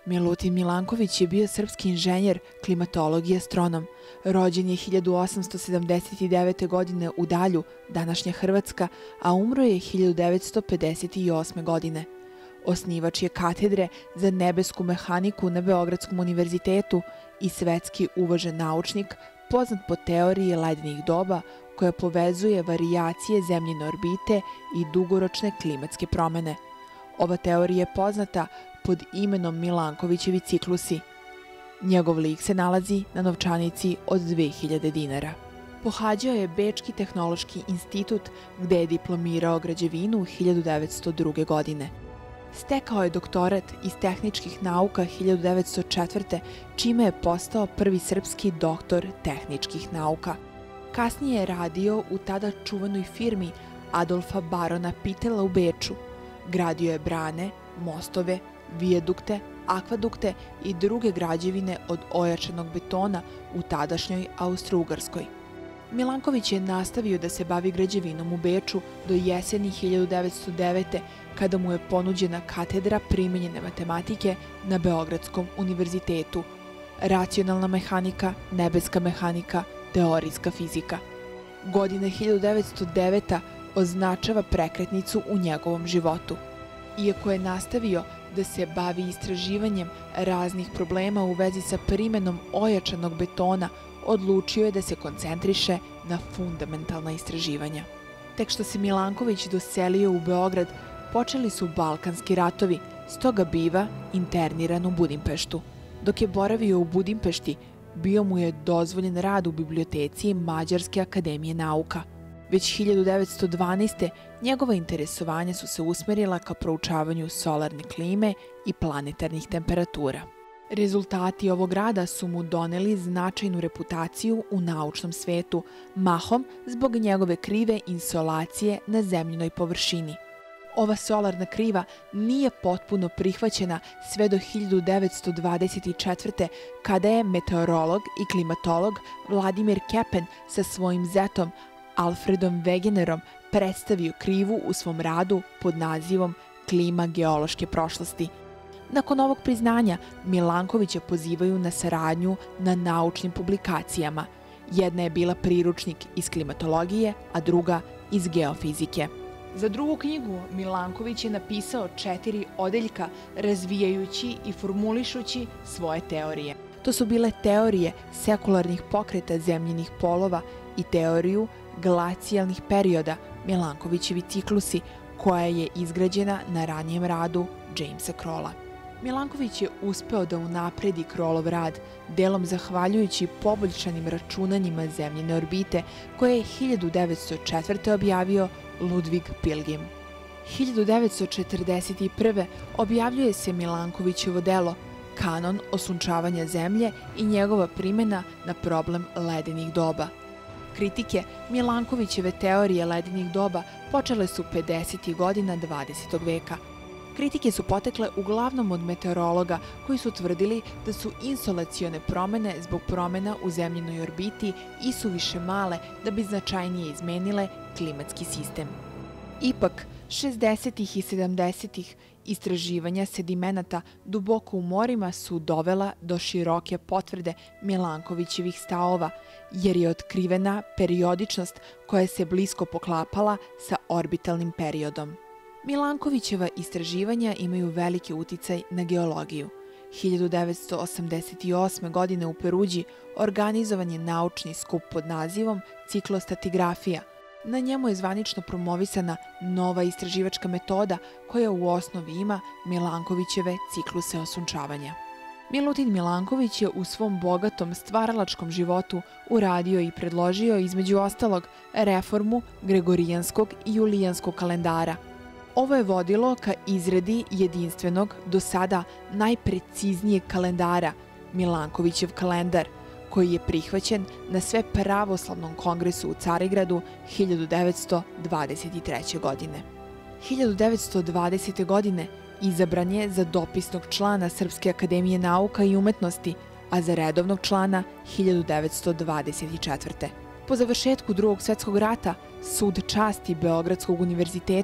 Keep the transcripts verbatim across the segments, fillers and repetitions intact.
Milutin Milanković je bio srpski inženjer, klimatolog i astronom. Rođen je hiljadu osamsto sedamdeset devete. godine u Dalju, današnja Hrvatska, a umro je hiljadu devetsto pedeset osme. godine. Osnivač je katedre za nebesku mehaniku na Beogradskom univerzitetu i svetski uvažen naučnik, poznat po teoriji ledenih doba koja povezuje varijacije zemljine orbite i dugoročne klimatske promene. Ova teorija je poznata pod imenom Milankovićevi ciklusi. Njegov lik se nalazi na novčanici od dve hiljade dinara. Pohađao je Bečki tehnološki institut gde je diplomirao građevinu hiljadu devetsto druge. godine. Stekao je doktorat iz tehničkih nauka hiljadu devetsto četvrte. čime je postao prvi srpski doktor tehničkih nauka. Kasnije je radio u tada čuvenoj firmi Adolfa Barona Pitela u Beču. Gradio je brane, mostove, vijadukte, akvadukte i druge građevine od ojačanog betona u tadašnjoj Austro-Ugarskoj. Milanković je nastavio da se bavi građevinom u Beču do jeseni hiljadu devetsto devete. kada mu je ponuđena katedra primenjene matematike na Beogradskom univerzitetu, racionalna mehanika, nebeska mehanika, teorijska fizika. Godine hiljadu devetsto devete. označava prekretnicu u njegovom životu. Iako je nastavio da se bavi istraživanjem raznih problema u vezi sa primenom ojačanog betona, odlučio je da se koncentriše na fundamentalna istraživanja. Tek što se Milanković doselio u Beograd, počeli su Balkanski ratovi, stoga biva interniran u Budimpeštu. Dok je boravio u Budimpešti, bio mu je dozvoljen rad u biblioteci Mađarske akademije nauka. Već hiljadu devetsto dvanaeste. njegova interesovanja su se usmerila ka proučavanju solarne klime i planetarnih temperatura. Rezultati ovog rada su mu doneli značajnu reputaciju u naučnom svetu, mahom zbog njegove krive insolacije na zemljinoj površini. Ova solarna kriva nije potpuno prihvaćena sve do hiljadu devetsto dvadeset četvrte. kada je meteorolog i klimatolog Vladimir Kepen sa svojim zetom Alfredom Wegenerom predstavio krivu u svom radu pod nazivom Klima geološke prošlosti. Nakon ovog priznanja, Milankovića pozivaju na saradnju na naučnim publikacijama. Jedna je bila priručnik iz klimatologije, a druga iz geofizike. Za drugu knjigu Milanković je napisao četiri odeljka razvijajući i formulišući svoje teorije. To su bile teorije sekularnih pokreta zemljinih polova i teoriju glacijalnih perioda, Milankovićevi ciklusi, koja je izgrađena na ranijem radu Jamesa Crolla. Milanković je uspeo da unapredi Crollov rad, delom zahvaljujući poboljšanim računanjima zemljine orbite, koje je hiljadu devetsto četvrte. objavio Ludwig Pilgrim. hiljadu devetsto četrdeset prve. objavljuje se Milankovićevo delo Kanon osunčavanja zemlje i njegova primjena na problem ledenih doba. Kritike Milankovićeve teorije ledenih doba počele su pedesetih godina dvadesetog veka. Kritike su potekle uglavnom od meteorologa koji su tvrdili da su insolacione promene zbog promena u zemljinoj orbiti isuviše male da bi značajnije izmenile klimatski sistem. Ipak, šezdesetih i sedamdesetih istraživanja sedimenata duboko u morima su dovela do široke potvrde Milankovićevih stavova, jer je otkrivena periodičnost koja se blisko poklapala sa orbitalnim periodom. Milankovićeva istraživanja imaju veliki uticaj na geologiju. hiljadu devetsto osamdeset osme. godine u Peruđi organizovan je naučni skup pod nazivom ciklostatigrafija. Na njemu je zvanično promovisana nova istraživačka metoda koja u osnovi ima Milankovićeve cikluse osunčavanja. Milutin Milanković je u svom bogatom stvaralačkom životu uradio i predložio između ostalog reformu Gregorijanskog i Julijanskog kalendara. Ovo je vodilo ka izradi jedinstvenog, do sada najpreciznijeg kalendara, Milankovićev kalendar, koji je prihvaćen na Svepravoslavnom kongresu u Carigradu hiljadu devetsto dvadeset treće. godine. hiljadu devetsto dvadesete. godine izabran je za dopisnog člana Srpske akademije nauka i umetnosti, a za redovnog člana hiljadu devetsto dvadeset četvrte. Po završetku Drugog svetskog rata, Sud časti Beogradskog univerziteta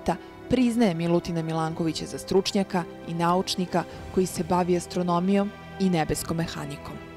Priznaje Milutina Milankovića za stručnjaka i naučnika koji se bavi astronomijom i nebeskom mehanikom.